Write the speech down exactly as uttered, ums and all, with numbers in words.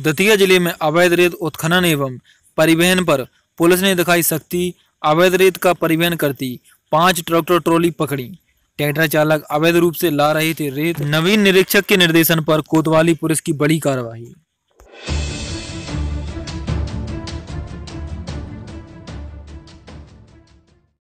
दतिया जिले में अवैध रेत उत्खनन एवं परिवहन पर पुलिस ने दिखाई सख्ती। अवैध रेत का परिवहन करती पांच ट्रैक्टर ट्रॉली पकड़ी। ट्रैक्टर चालक अवैध रूप से ला रहे थे रेत। नवीन निरीक्षक के निर्देशन पर कोतवाली पुलिस की बड़ी कार्रवाई।